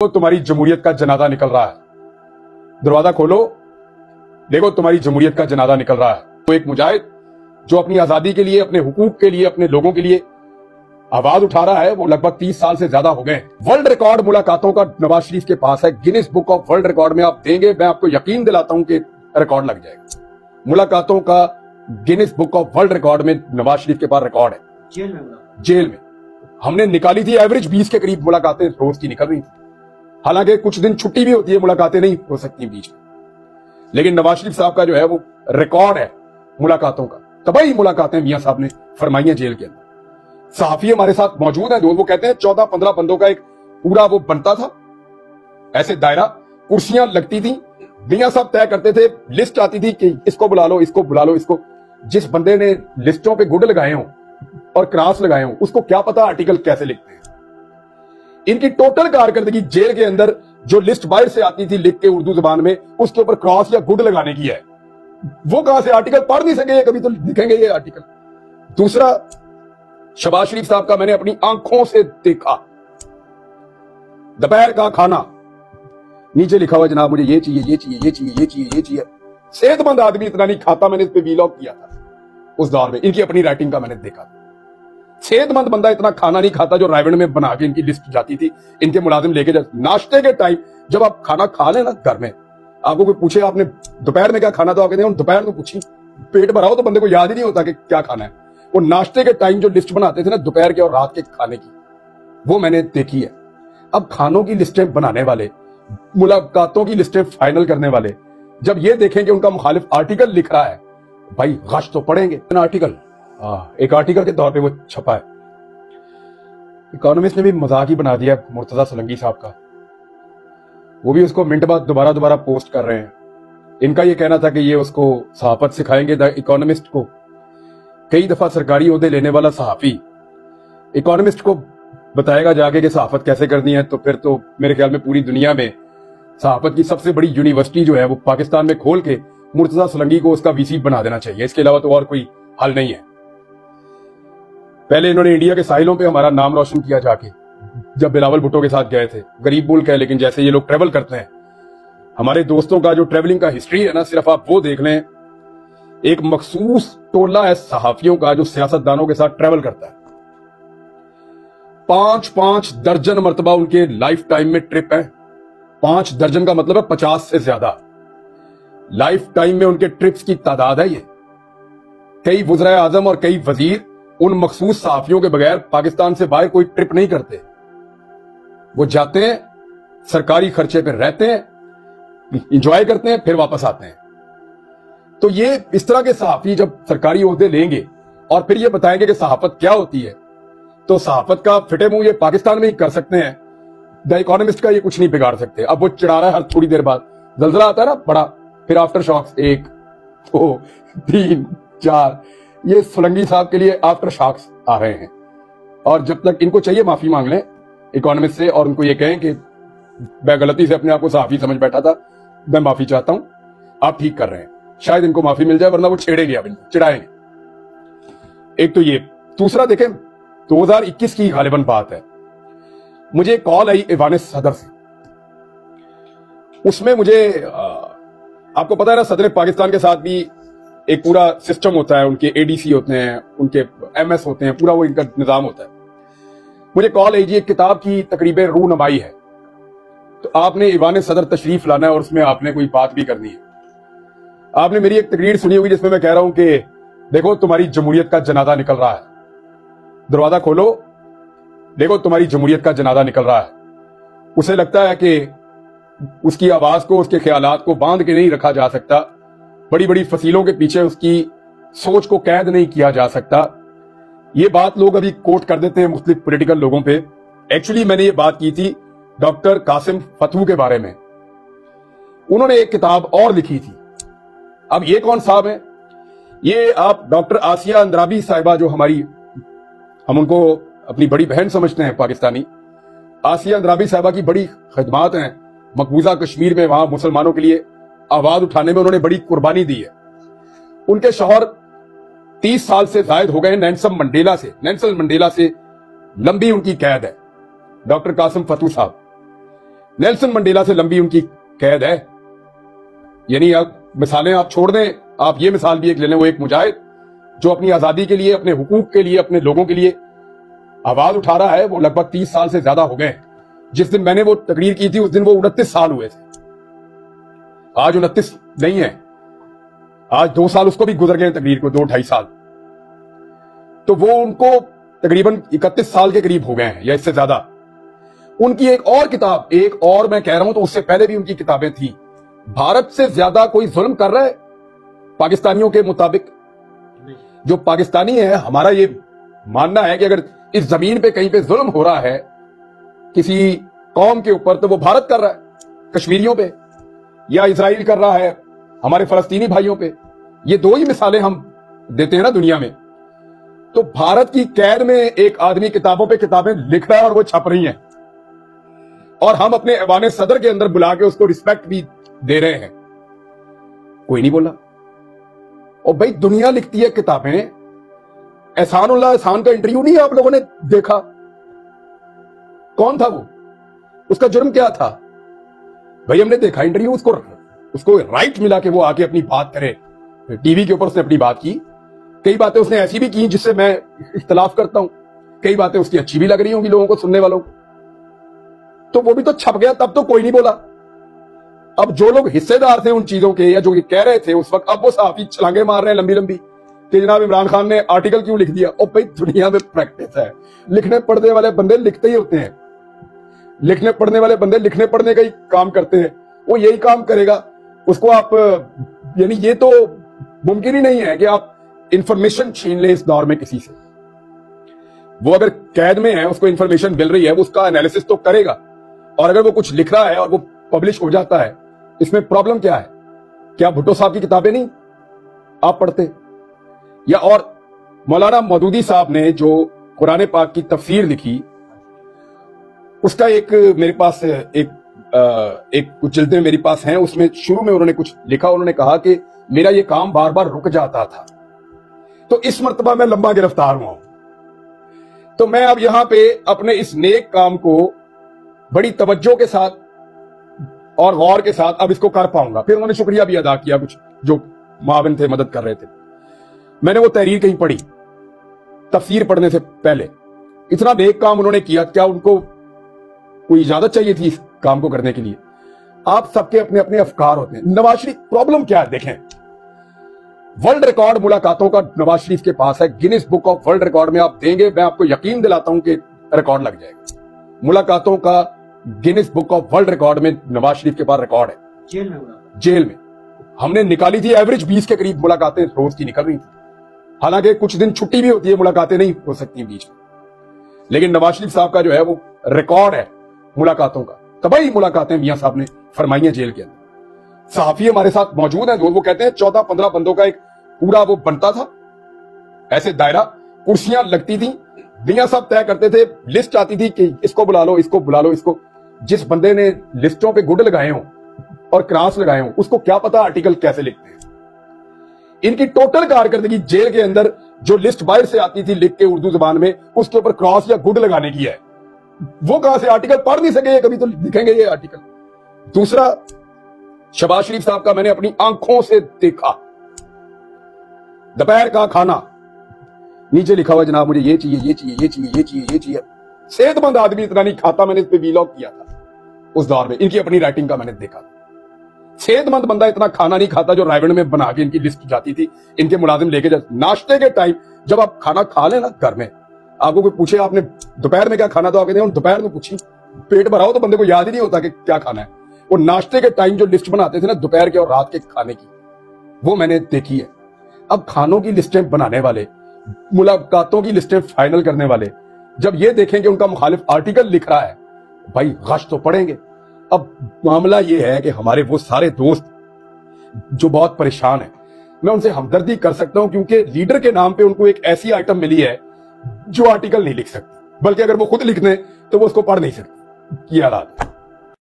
तो तुम्हारी जमहूरियत का जनाजा निकल रहा है, दरवाजा खोलो, देखो तुम्हारी जमहूरियत का जनाजा निकल रहा है। तो एक मुजाहिद जो अपनी आजादी के लिए, अपने हुकूक के लिए, अपने लोगों के लिए आवाज उठा रहा है, वो लगभग 30 साल से ज्यादा हो गए। वर्ल्ड रिकॉर्ड मुलाकातों का नवाज शरीफ के पास है, Guinness book of world record में आप देंगे, मैं आपको यकीन दिलाता हूं कि रिकॉर्ड लग जाएगा। मुलाकातों का Guinness book of world record में नवाज शरीफ के पास रिकॉर्ड है। जेल में हमने निकाली थी एवरेज 20 के करीब मुलाकातें रोज की निकल रही थी। हालांकि कुछ दिन छुट्टी भी होती है, मुलाकातें नहीं हो सकती बीच में, लेकिन नवाज शरीफ साहब का जो है वो रिकॉर्ड है मुलाकातों का। तबाही मुलाकातें मियां साहब ने फरमाई है जेल के अंदर। सहाफी हमारे साथ मौजूद है, वो कहते हैं 14-15 बंदों का एक पूरा वो बनता था, ऐसे दायरा, कुर्सियां लगती थी, मियां साहब तय करते थे, लिस्ट आती थी कि इसको बुला लो, इसको बुला लो, इसको। जिस बंदे ने लिस्टों पे गुड लगाए हों और क्रॉस लगाए हों, उसको क्या पता आर्टिकल कैसे लिखते हैं। इनकी टोटल कारकर्दगी जेल के अंदर जो लिस्ट बाहर से आती थी लिख के उर्दू जुबान में, उसके ऊपर क्रॉस या गुड लगाने की है। वो कहां से आर्टिकल पढ़ नहीं सके, कभी तो लिखेंगे ये आर्टिकल। दूसरा, शहबाज शरीफ साहब का मैंने अपनी आंखों से देखा, दोपहर का खाना नीचे लिखा हुआ जनाब मुझे ये चाहिए, ये चाहिए, ये चाहिए, ये चाहिए, ये चाहिए। सेहतमंद आदमी इतना नहीं खाता, मैंने इस पे वीलॉग किया था उस दौर में, इनकी अपनी राइटिंग का मैंने देखा। सेहतमंद बंदा इतना खाना नहीं खाता जो रायगढ़ में बना के इनकी लिस्ट जाती थी, इनके मुलाजिम लेके जाते। नाश्ते के टाइम जब आप खाना खा लेना घर में, आपको कोई पूछे आपने दोपहर में क्या खाना, तो आप कहते हैं दोपहर को पूछी, पेट भरा हो तो बंदे को याद ही नहीं होता कि क्या खाना है। वो नाश्ते के टाइम जो लिस्ट बनाते थे ना दोपहर के और रात के खाने की, वो मैंने देखी है। अब खानों की लिस्टें बनाने वाले, मुलाकातों की लिस्टें फाइनल करने वाले जब ये देखें कि उनका मुखालिफ आर्टिकल लिख रहा है, भाई गश तो पढ़ेंगे। आर्टिकल, एक आर्टिकल के तौर पे वो छपा है। इकोनॉमिस्ट ने भी मजाक ही बना दिया मुर्तजा सोलंकी साहब का, वो भी उसको मिनट बाद दोबारा पोस्ट कर रहे हैं। इनका ये कहना था कि ये उसको सहाफत सिखाएंगे, द इकोनॉमिस्ट को। कई दफा सरकारी ओहदे लेने वाला सहाफी इकोनॉमिस्ट को बताएगा जाके कि सहाफत कैसे करनी है, तो फिर तो मेरे ख्याल में पूरी दुनिया में सहाफत की सबसे बड़ी यूनिवर्सिटी जो है वो पाकिस्तान में खोल के मुर्तजा सोलंकी को उसका वीसी बना देना चाहिए। इसके अलावा तो और कोई हल नहीं है। पहले इन्होंने इंडिया के साहिलों पे हमारा नाम रोशन किया जाके, जब बिलावल भुट्टो के साथ गए थे। गरीब मुल्क है, लेकिन जैसे ये लोग ट्रेवल करते हैं, हमारे दोस्तों का जो ट्रेवलिंग का हिस्ट्री है ना, सिर्फ आप वो देख लें। एक मखसूस टोला है सहाफियों का जो सियासतदानों के साथ ट्रेवल करता है। 5-5 दर्जन मरतबा उनके लाइफ टाइम में ट्रिप है। 5 दर्जन का मतलब है 50 से ज्यादा लाइफ टाइम में उनके ट्रिप्स की तादाद है ये। कई वज़ीर आज़म और कई वजीर उन मखसूस सहाफियों के बगैर पाकिस्तान से बाहर कोई ट्रिप नहीं करते। वो जाते हैं, सरकारी खर्चे पे रहते हैं, इंजॉय करते हैं, फिर वापस आते हैं। तो ये इस तरह के सहाफी जब सरकारी ओहदे लेंगे और फिर ये बताएंगे कि सहाफत क्या होती है, तो सहाफत का फिटे मुंह ये पाकिस्तान में ही कर सकते हैं, द इकोनॉमिस्ट का ये कुछ नहीं बिगाड़ सकते। अब वो चिढ़ा रहा है हर थोड़ी देर बाद, जलजला आता है ना बड़ा, फिर आफ्टर शॉक्स 1, 2, 3, 4, ये सोलंकी साहब के लिए आफ्टर शॉक्स आ रहे हैं। और जब तक इनको चाहिए माफी मांग लें इकोनॉमिस्ट से और उनको ये कहें कि मैं गलती से अपने आप को सहाफी समझ बैठा था, मैं माफी चाहता हूं, आप ठीक कर रहे हैं, शायद इनको माफी मिल जाए, वरना वो छेड़ेंगे, अब इनको चिढ़ाएंगे। एक तो ये। दूसरा देखें, 2021 की गालिबन बात है, मुझे कॉल आई ईवान सदर से। उसमें मुझे आपको पता है ना, सदर पाकिस्तान के साथ भी एक पूरा सिस्टम होता है, उनके एडीसी होते हैं, उनके एमएस होते हैं, पूरा वो इनका निजाम होता है। मुझे कॉल आई जी, एक किताब की तकरीबन रूनमाई है, तो आपने ईवान सदर तशरीफ लाना है और उसमें आपने कोई बात भी करनी है। आपने मेरी एक तकरीर सुनी होगी जिसमें मैं कह रहा हूं कि देखो तुम्हारी जमहूरियत का जनाजा निकल रहा है, दरवाजा खोलो, देखो तुम्हारी जमहूरियत का जनाजा निकल रहा है। उसे लगता है कि उसकी आवाज को, उसके ख्यालात को बांध के नहीं रखा जा सकता, बड़ी बड़ी फसीलों के पीछे उसकी सोच को कैद नहीं किया जा सकता। ये बात लोग अभी कोट कर देते हैं मुख्तलिफ पॉलिटिकल लोगों पे। एक्चुअली मैंने ये बात की थी डॉक्टर कासिम फतू के बारे में, उन्होंने एक किताब और लिखी थी। अब ये कौन साहब है? ये आप डॉक्टर आसिया अंद्राबी साहिबा, जो हमारी, हम उनको अपनी बड़ी बहन समझते हैं पाकिस्तानी, आसिया अंद्राबी साहिबा की बड़ी खिदमात हैं मकबूजा कश्मीर में, वहां मुसलमानों के लिए आवाज उठाने में उन्होंने बड़ी कुर्बानी दी है। उनके शौहर 30 साल से जायद हो गए नेल्सन मंडेला से लंबी उनकी कैद है, डॉक्टर कासिम फतू साहब। नेल्सन मंडेला से लंबी उनकी कैद है। यानी आप मिसालें आप छोड़ दें, आप ये मिसाल भी एक ले लें, वो एक मुजाहिद जो अपनी आजादी के लिए, अपने हुकूक के लिए, अपने लोगों के लिए आवाज उठा रहा है, वो लगभग 30 साल से ज्यादा हो गए। जिस दिन मैंने वो तकरीर की थी उस दिन वो 29 साल हुए थे, आज 29 नहीं है, आज 2 साल उसको भी गुजर गए तकरीर को, 2-2.5 साल। तो वो उनको तकरीबन 31 साल के करीब हो गए हैं या इससे ज्यादा। उनकी एक और किताब, एक और मैं कह रहा हूं तो उससे पहले भी उनकी किताबें थी, भारत से ज्यादा कोई जुल्म कर रहा है पाकिस्तानियों के मुताबिक। जो पाकिस्तानी है, हमारा ये मानना है कि अगर इस जमीन पे कहीं पे जुल्म हो रहा है किसी कौम के ऊपर, तो वो भारत कर रहा है कश्मीरियों पे, या इजराइल कर रहा है हमारे फलस्तीनी भाइयों पे। ये 2 ही मिसालें हम देते हैं ना दुनिया में। तो भारत की कैद में एक आदमी किताबों पे किताबें लिख रहा है और वो छप रही हैं, और हम अपने ऐवान सदर के अंदर बुला के उसको रिस्पेक्ट भी दे रहे हैं, कोई नहीं बोला। और भाई दुनिया लिखती है किताबें। एहसानुल्लाह एहसान का इंटरव्यू नहीं आप लोगों ने देखा? कौन था वो? उसका जुर्म क्या था? भाई हमने देखा इंटरव्यू, उसको राइट मिला कि वो आके अपनी बात करे। टीवी के ऊपर उसने अपनी बात की, कई बातें उसने ऐसी भी की जिससे मैं इख्तलाफ करता हूं, कई बातें उसकी अच्छी भी लग रही होंगी लोगों को, सुनने वालों को, तो वो भी तो छप गया, तब तो कोई नहीं बोला। अब जो लोग हिस्सेदार थे उन चीजों के, या जो कह रहे थे उस वक्त, अब वो सहाफी छलांगे मार रहे हैं लंबी लंबी कि जनाब इमरान खान ने आर्टिकल क्यों लिख दिया। और भाई दुनिया में प्रैक्टिस है, लिखने पढ़ने वाले बंदे लिखते ही होते हैं, लिखने पढ़ने वाले बंदे लिखने पढ़ने का ही काम करते हैं, वो यही काम करेगा। उसको आप, यानी ये तो मुमकिन ही नहीं है कि आप इंफॉर्मेशन छीन ले इस दौर में किसी से। वो अगर कैद में है, उसको इंफॉर्मेशन मिल रही है, वो उसका एनालिसिस तो करेगा, और अगर वो कुछ लिख रहा है और वो पब्लिश हो जाता है, इसमें प्रॉब्लम क्या है? क्या भुट्टो साहब की किताबें नहीं आप पढ़ते? या और मौलाना मौदूदी साहब ने जो कुरान पाक की तफसीर लिखी, उसका एक मेरे पास एक कुछ जिल्दें मेरे पास हैं, उसमें शुरू में उन्होंने कुछ लिखा। उन्होंने कहा कि मेरा ये काम बार बार रुक जाता था, तो इस मर्तबा मैं लंबा गिरफ्तार हुआ हूं, तो मैं अब यहां पे अपने इस नेक काम को बड़ी तवज्जो के साथ और गौर के साथ अब इसको कर पाऊंगा। फिर उन्होंने शुक्रिया भी अदा किया, कुछ जो माविन थे मदद कर रहे थे। मैंने वो तहरीर कहीं पढ़ी तफसीर पढ़ने से पहले, इतना नेक काम उन्होंने किया, क्या उनको कोई इजाजत चाहिए थी इस काम को करने के लिए? आप सबके अपने अपने अफकार होते हैं। नवाज शरीफ, प्रॉब्लम क्या है देखें, वर्ल्ड रिकॉर्ड मुलाकातों का नवाज शरीफ के पास है, Guinness book of world record में आप देंगे, मैं आपको यकीन दिलाता हूं कि रिकॉर्ड लग जाएगा। मुलाकातों का Guinness book of world record में नवाज शरीफ के पास रिकॉर्ड है। जेल में हमने निकाली थी एवरेज 20 के करीब मुलाकातें रोज की निकल रही थी, हालांकि कुछ दिन छुट्टी भी होती है, मुलाकातें नहीं हो सकती बीच में, लेकिन नवाज शरीफ साहब का जो है वो रिकॉर्ड है मुलाकातों का। तबाही मुलाकातें मियां साहब ने फरमाई है जेल के अंदर। सहाफी हमारे साथ मौजूद है, वो कहते हैं 14-15 बंदों का एक पूरा वो बनता था ऐसे दायरा, कुर्सियां लगती थी, मियां साहब तय करते थे, लिस्ट आती थी कि इसको बुला लो, इसको बुला लो, इसको। जिस बंदे ने लिस्टों पे गुड लगाए हों और क्रॉस लगाए हों, उसको क्या पता आर्टिकल कैसे लिखते हैं। इनकी टोटल कारकर्दगी जेल के अंदर जो लिस्ट बाहर से आती थी लिख के उर्दू जुबान में, उसके ऊपर क्रॉस या गुड लगाने की है। वो कहां से आर्टिकल पढ़ नहीं सके, कभी तो लिखेंगे ये आर्टिकल। दूसरा, शहबाज शरीफ साहब का मैंने अपनी आंखों से देखा, दोपहर का खाना नीचे लिखा हुआ जनाब मुझे ये चाहिए, ये चाहिए, ये चाहिए, ये चाहिए, ये चाहिए। सेहतमंद आदमी इतना नहीं खाता, मैंने इस पे वीलॉग किया था उस दौर में, इनकी अपनी राइटिंग का मैंने देखा। सेहतमंद बंदा इतना खाना नहीं खाता जो रायगढ़ में बना के इनकी लिस्ट जाती थी, इनके मुलाजिम लेके जाते। नाश्ते के टाइम जब आप खाना खा लेना घर में, आपको कोई पूछे आपने दोपहर में क्या खाना, तो आप कहते हैं दोपहर में पूछी, पेट भरा हो तो बंदे को याद ही नहीं होता कि क्या खाना है। वो नाश्ते के टाइम जो लिस्ट बनाते थे ना दोपहर के और रात के खाने की, वो मैंने देखी है। अब खानों की लिस्टें बनाने वाले, मुलाकातों की लिस्टें फाइनल करने वाले जब ये देखें कि उनका मुखालिफ आर्टिकल लिख रहा है, भाई गश तो पड़ेंगे। अब मामला ये है कि हमारे वो सारे दोस्त जो बहुत परेशान हैं, मैं उनसे हमदर्दी कर सकता हूं, क्योंकि लीडर के नाम पे उनको एक ऐसी आइटम मिली है जो आर्टिकल नहीं लिख सकती, बल्कि अगर वो खुद लिख दें तो वो उसको पढ़ नहीं सकती। ये हालात